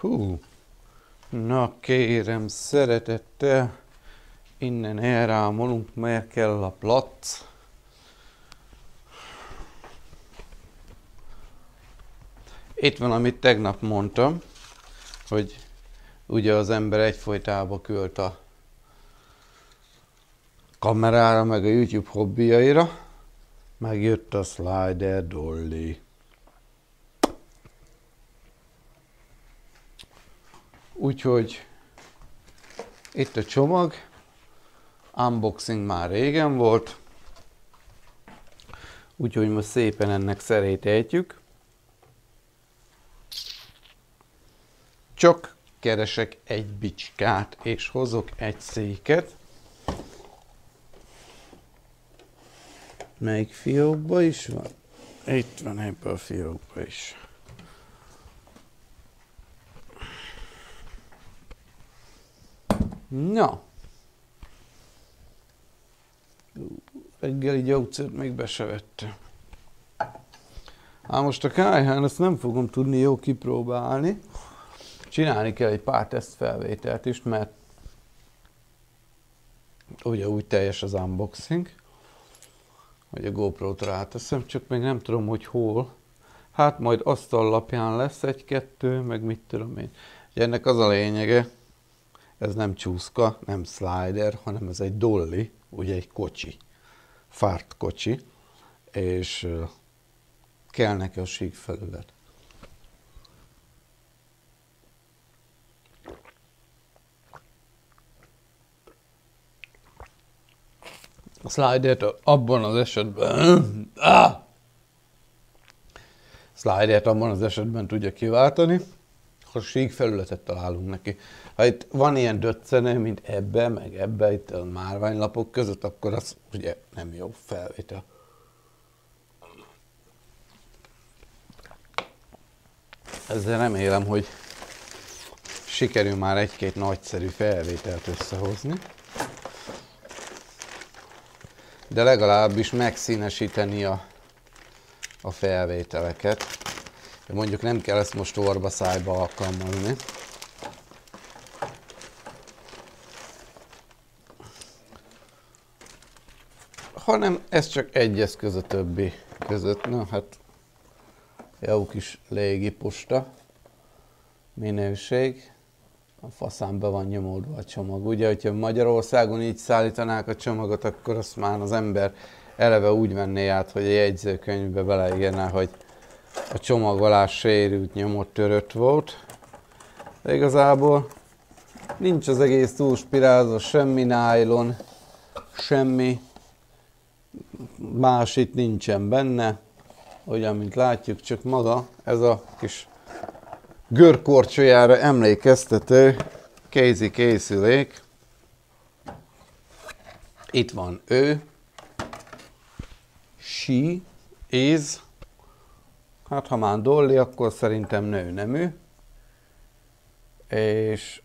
Hú, na kérem, szeretettel, innen elrámolunk, mert kell a plac. Itt van, amit tegnap mondtam, hogy ugye az ember egyfolytában költ a kamerára, meg a YouTube hobbiaira, megjött a Slider Dolly. Úgyhogy itt a csomag, unboxing már régen volt, úgyhogy most szépen ennek szerét ejtjük. Csak keresek egy bicskát, és hozok egy széket. Melyik fiókban is van? Itt van ebben a fiókban is. Na. Reggeli gyógyszert még be se vettem. Most a kályhán ezt nem fogom tudni jó kipróbálni. Csinálni kell egy pár tesztfelvételt is, mert ugye úgy teljes az unboxing, hogy a GoPro-t ráteszem, csak még nem tudom, hogy hol. Hát majd asztallapján lesz egy-kettő, meg mit tudom én. Ugye ennek az a lényege, ez nem csúszka, nem slider, hanem ez egy dolly, ugye egy kocsi, fárt kocsi, és kell neki a sík felület. A slidert abban az esetben, slidert abban az esetben tudja kiváltani, ha sík felületet találunk neki. Ha itt van ilyen döccene, mint ebbe, meg ebbe, itt a márványlapok között, akkor az ugye nem jó felvétel. Ezzel remélem, hogy sikerül már egy-két nagyszerű felvételt összehozni. De legalábbis megszínesíteni a felvételeket. Mondjuk nem kell ezt most orba-szájba alkalmazni. Hanem ez csak egy eszköz a többi között. Na hát, jó kis légiposta minőség. A faszán be van nyomódva a csomag. Ugye, hogyha Magyarországon így szállítanák a csomagot, akkor azt már az ember eleve úgy venné át, hogy a jegyzőkönyvbe beleírná, hogy a csomag alá sérült, nyomott, törött volt. De igazából nincs az egész túl spirálva, semmi nylon, semmi más itt nincsen benne. Olyan, mint látjuk, csak maga ez a kis görkorcsolyára emlékeztető kézi készülék. Itt van ő. She is. Hát ha már Dolly, akkor szerintem nőnemű. És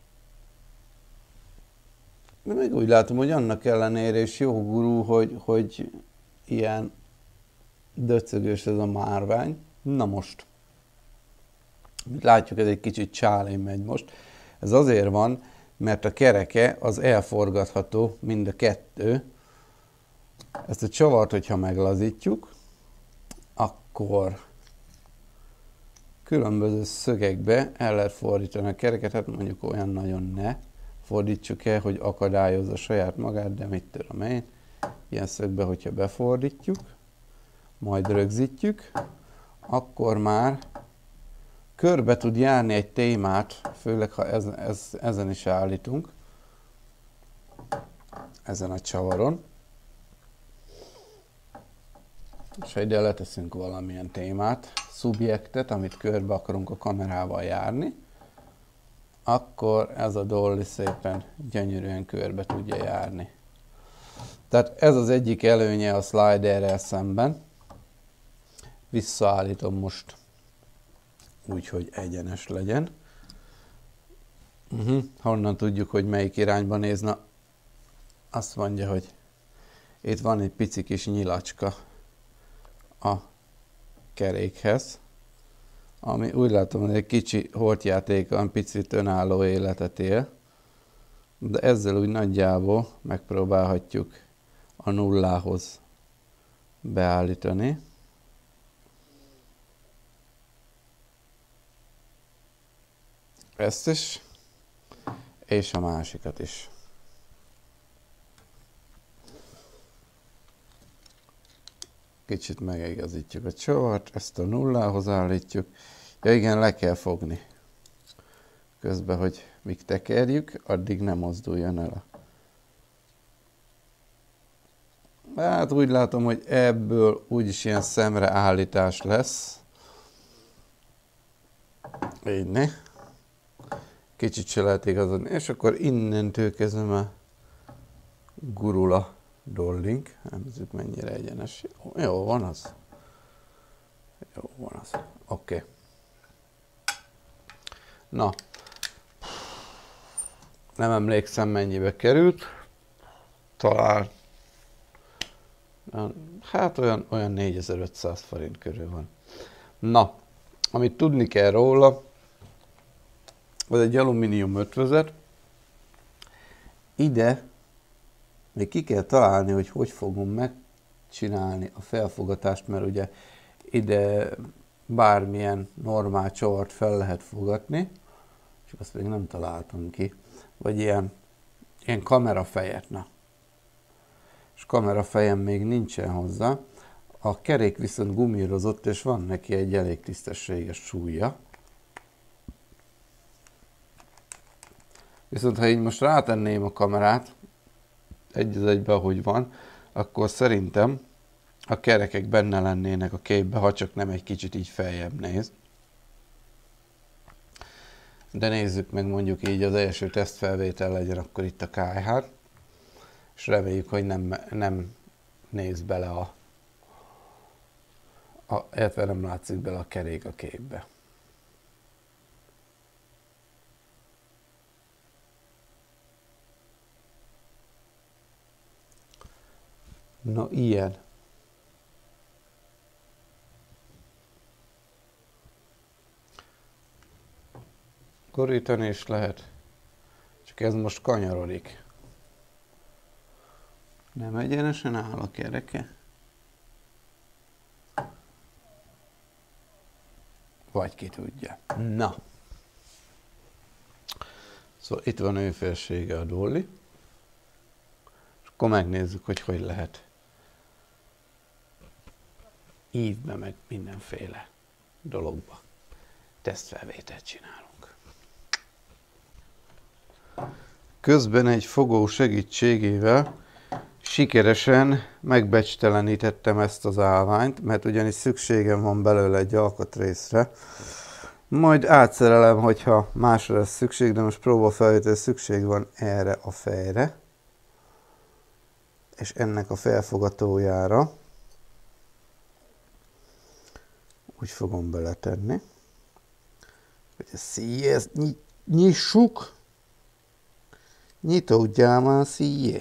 még úgy látom, hogy annak ellenére is jó gurú, hogy ilyen döcögös ez a márvány. Na most. Mint látjuk, ez egy kicsit csálén megy most. Ez azért van, mert a kereke az elforgatható, mind a kettő. Ezt a csavart, hogyha meglazítjuk, akkor különböző szögekbe el lehet fordítani a kereket, hát mondjuk olyan nagyon ne fordítsuk el, hogy akadályozza saját magát, de mit tudom én. Ilyen szögbe, hogyha befordítjuk, majd rögzítjük, akkor már körbe tud járni egy témát, főleg ha ezen is állítunk, ezen a csavaron. És ha ide leteszünk valamilyen témát, szubjektet, amit körbe akarunk a kamerával járni, akkor ez a dolly szépen gyönyörűen körbe tudja járni. Tehát ez az egyik előnye a sliderrel szemben. Visszaállítom most úgy, hogy egyenes legyen. Honnan tudjuk, hogy melyik irányba néz? Na, azt mondja, hogy itt van egy pici kis nyilacska a kerékhez, ami úgy látom, hogy egy kicsi holtjátékon picit önálló életet él, de ezzel úgy nagyjából megpróbálhatjuk a nullához beállítani. Ezt is, és a másikat is. Kicsit megigazítjuk a csavart, ezt a nullához állítjuk. Ja igen, le kell fogni. Közben, hogy míg tekerjük, addig nem mozduljon el. Hát úgy látom, hogy ebből úgyis ilyen szemreállítás lesz. Így ne. Kicsit se lehet igazodni. És akkor innentől kezdve a gurul a dolling. Nézzük mennyire egyenes. Jó van az. Jó van az. Oké. Na. Nem emlékszem mennyibe került. Talán hát olyan 4500 forint körül van. Na, amit tudni kell róla, az egy alumínium ötvözet. Ide még ki kell találni, hogy hogy fogom megcsinálni a felfogatást, mert ugye ide bármilyen normál csavart fel lehet fogatni, csak azt még nem találtam ki. Vagy ilyen kamerafejet, na. És kamerafejem még nincsen hozzá. A kerék viszont gumírozott, és van neki egy elég tisztességes súlya. Viszont ha így most rátenném a kamerát, egy az egybe, ahogy van, akkor szerintem a kerekek benne lennének a képbe, ha csak nem egy kicsit így feljebb néz. De nézzük meg, mondjuk így az első tesztfelvétel legyen akkor itt a KH, és reméljük, hogy nem néz bele illetve nem látszik bele a kerék a képbe. Na, ilyen. Korítani is lehet, csak ez most kanyarodik. Nem egyenesen áll a kereke? Vagy ki tudja. Na. Szóval itt van őfélsége a dolly. És akkor megnézzük, hogy hogy lehet ívbe, meg mindenféle dologba tesztfelvételt csinálunk. Közben egy fogó segítségével sikeresen megbecstelenítettem ezt az állványt, mert ugyanis szükségem van belőle egy alkatrészre. Majd átszerelem, hogyha másra lesz szükség, de most próbafelvétel szükség van erre a fejre. És ennek a felfogatójára. Úgy fogom beletenni. Hogy ezt nyissuk. Nyitódjál már szíjé.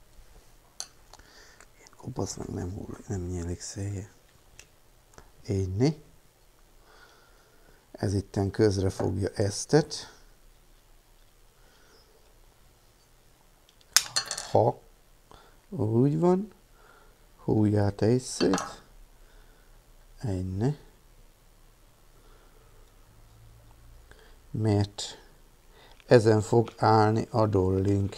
Kopasz meg nem nyílik széje. Így. Ez itten közre fogja eztet. Ha úgy van, hújjál te is szét. Így. Mert ezen fog állni a dolling.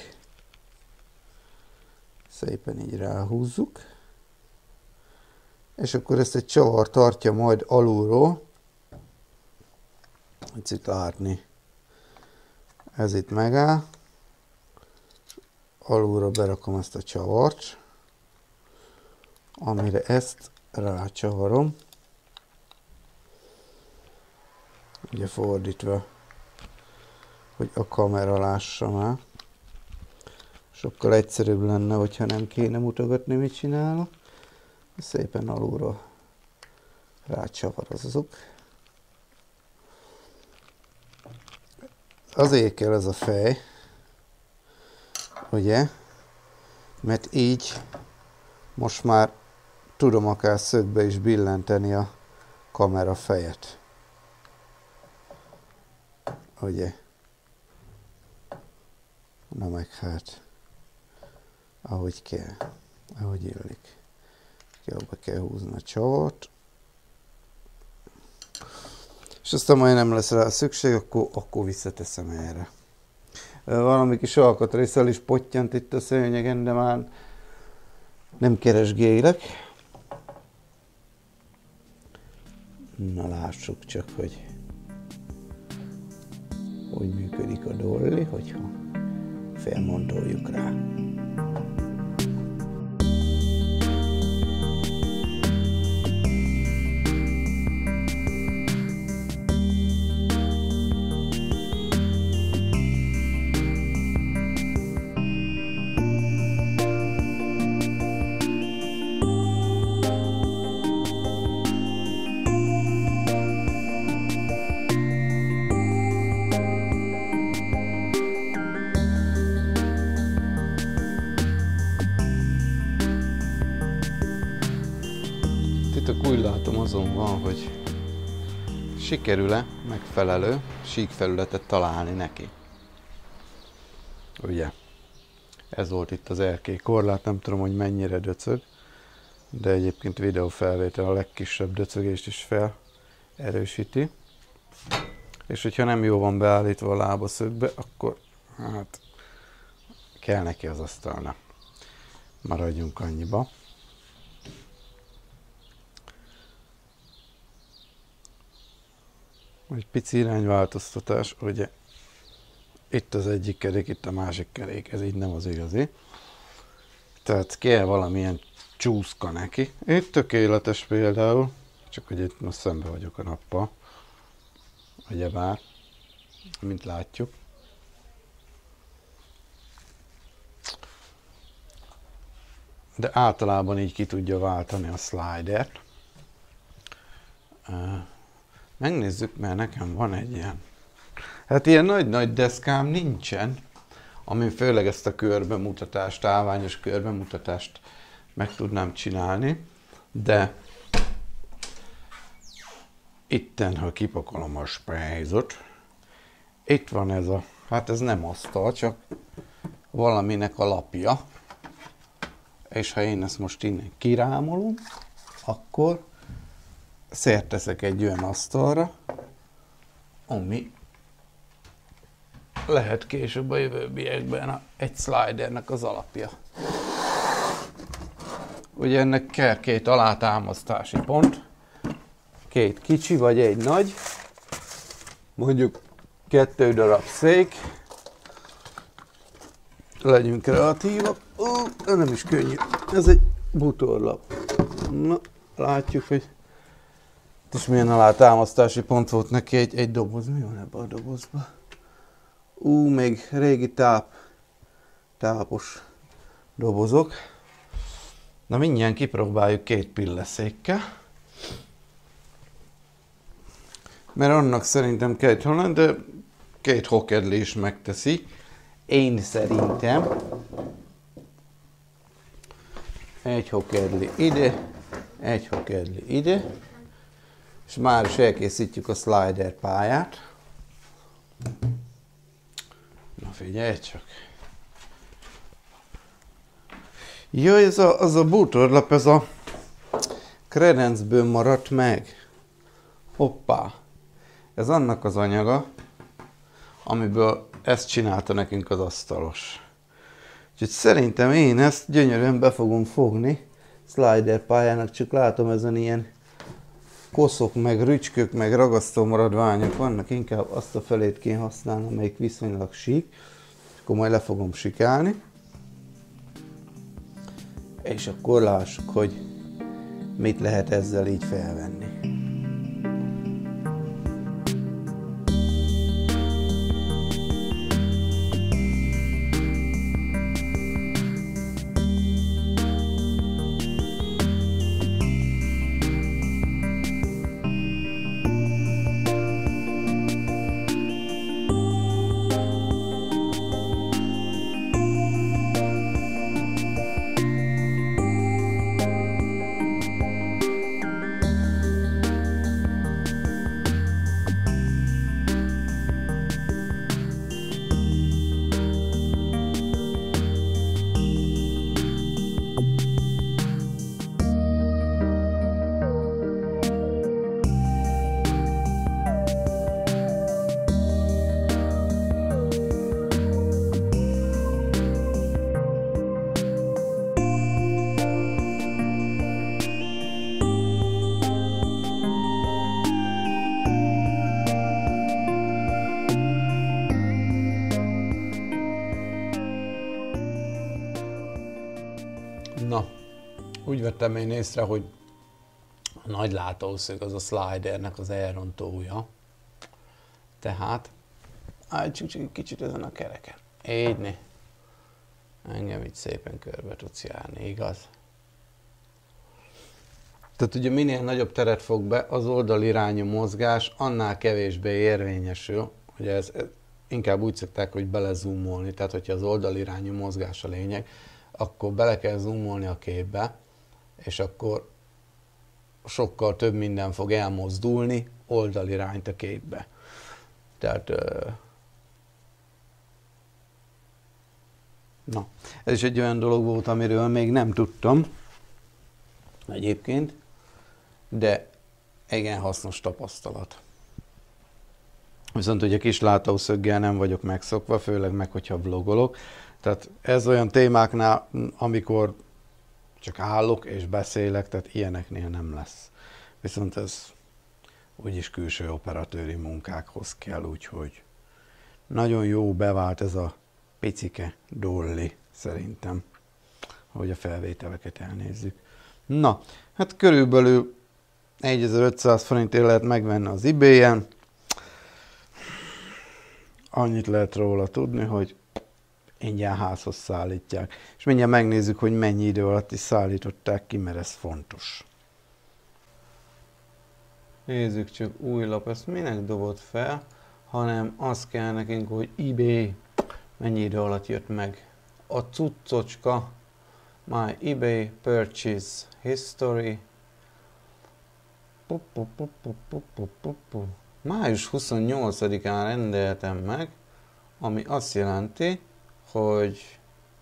Szépen így ráhúzzuk. És akkor ezt egy csavar tartja majd alulról. Itt látni. Ez itt megáll. Alulra berakom ezt a csavart. Amire ezt rácsavarom. Ugye fordítva, hogy a kamera lássa már. Sokkal egyszerűbb lenne, hogyha nem kéne mutogatni, mit csinálok. Szépen alulról rácsavarozzuk. Azért kell ez a fej, ugye? Mert így most már tudom akár szögbe is billenteni a kamera fejet. ugye? Na meg hát, ahogy kell, ahogy illik. Jobba kell húzni a csavart. És aztán majd nem lesz rá szükség, akkor visszateszem erre. Valami kis alkatrészel is pottyant itt a szőnyegen, de már nem keresgélek. Na lássuk csak, hogy működik a dolli, hogyha felmontoljuk rá. Titok úgy látom azon van, hogy sikerül-e megfelelő síkfelületet találni neki. Ugye? Ez volt itt az erkély korlát, nem tudom, hogy mennyire döcög, de egyébként videófelvétel a legkisebb döcögést is felerősíti. És hogyha nem jó van beállítva a lábaszögbe, akkor hát kell neki az asztalnak. Maradjunk annyiba. Egy pici irányváltoztatás, ugye itt az egyik kerék, itt a másik kerék, ez így nem az igazi. Tehát kell valamilyen csúszka neki. Itt tökéletes például, csak hogy itt most szembe vagyok a nappal, ugyebár, mint látjuk. De általában így ki tudja váltani a slidert. Megnézzük, mert nekem van egy ilyen. Hát ilyen nagy-nagy deszkám nincsen, amin főleg ezt a körbemutatást, állványos körbemutatást meg tudnám csinálni, de itten, ha kipakolom a spájzot, itt van ez a, hát ez nem asztal, csak valaminek a lapja, és ha én ezt most innen kirámolom, akkor szert teszek egy olyan asztalra, ami lehet később a jövőbbiekben egy slidernek az alapja. Ugye ennek kell 2 alátámasztási pont, 2 kicsi vagy egy nagy, mondjuk 2 darab szék, legyünk kreatívak. Nem is könnyű, ez egy bútorlap. Na, látjuk, hogy és milyen alátámasztási pont volt neki, egy doboz. Mi van ebben a dobozban? Még régi tápos dobozok. Na mindjárt kipróbáljuk 2 pilleszékkel. Mert annak szerintem 2 holland, de 2 hokedli is megteszi. Én szerintem. Egy hokedli ide, egy hokedli ide. És már is elkészítjük a slider pályát. Na figyelj csak! Jó, az a bútorlap, ez a Credenceből maradt meg. Hoppá! Ez annak az anyaga, amiből ezt csinálta nekünk az asztalos. Úgyhogy szerintem én ezt gyönyörűen be fogom fogni slider pályának, csak látom ezen ilyen koszok, meg rücskök, meg ragasztó maradványok vannak, inkább azt a felét kéne használni, amelyik viszonylag sík, és akkor majd le fogom sikálni. És akkor lássuk, hogy mit lehet ezzel így felvenni. Na, úgy vettem én észre, hogy a nagy látószög az a slidernek az elrontója. Tehát állítsuk kicsit ezen a kereken. Így né. Engem így szépen körbe tudsz járni, igaz? Tehát ugye minél nagyobb teret fog be, az oldalirányú mozgás annál kevésbé érvényesül. Ugye ez inkább úgy szokták, hogy belezoomolni, tehát hogyha az oldalirányú mozgás a lényeg, akkor bele kell zoomolni a képbe, és akkor sokkal több minden fog elmozdulni oldalirányt a képbe. Tehát na, ez is egy olyan dolog volt, amiről még nem tudtam egyébként, de igen hasznos tapasztalat. Viszont ugye kis látószöggel nem vagyok megszokva, főleg meg, hogyha vlogolok. Tehát ez olyan témáknál, amikor csak állok és beszélek, tehát ilyeneknél nem lesz. Viszont ez úgyis külső operatőri munkákhoz kell, úgyhogy nagyon jó bevált ez a picike dolly szerintem, hogy a felvételeket elnézzük. Na, hát körülbelül 1500 forintért lehet megvenni az eBay-en. Annyit lehet róla tudni, hogy ingyen házhoz szállítják. És mindjárt megnézzük, hogy mennyi idő alatt is szállították ki, mert ez fontos. Nézzük csak, új lap, ezt minek dobott fel, hanem az kell nekünk, hogy eBay mennyi idő alatt jött meg. A cuccocska, my eBay purchase history. Május 28-án rendeltem meg, ami azt jelenti, hogy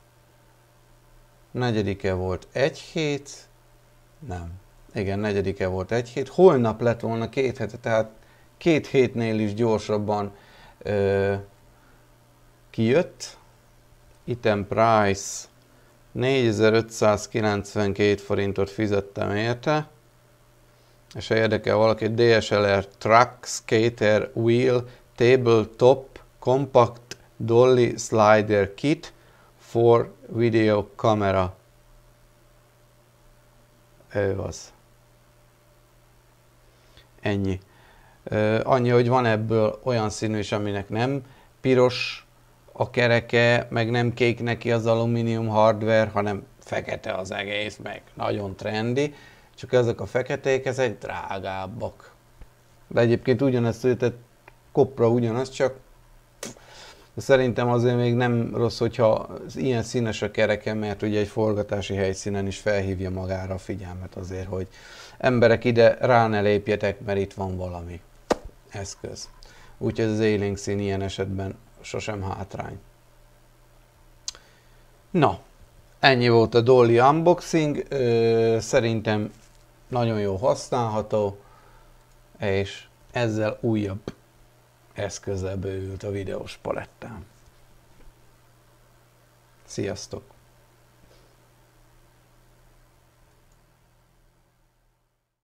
4-e volt 1 hét, nem, igen, 4-e volt 1 hét, holnap lett volna 2 hete, tehát 2 hétnél is gyorsabban kijött. Item price 4592 forintot fizettem érte, és ha érdekel valaki, DSLR Truck Skater Wheel Tabletop Compact Dolly Slider Kit for Video Camera. Ő az. Ennyi. Annyi, hogy van ebből olyan színű is, aminek nem piros a kereke, meg nem kék neki az alumínium hardware, hanem fekete az egész, meg nagyon trendi. Csak ezek a feketék, ezek drágábbak. De egyébként ugyanezt, tehát kopra ugyanaz, csak szerintem azért még nem rossz, hogyha ilyen színes a kereke, mert ugye egy forgatási helyszínen is felhívja magára a figyelmet azért, hogy emberek ide rá ne lépjetek, mert itt van valami eszköz. Úgyhogy az élénk szín ilyen esetben sosem hátrány. Na, ennyi volt a Dolly unboxing. Szerintem nagyon jó használható, és ezzel újabb eszközzel bővült a videós palettám. Sziasztok!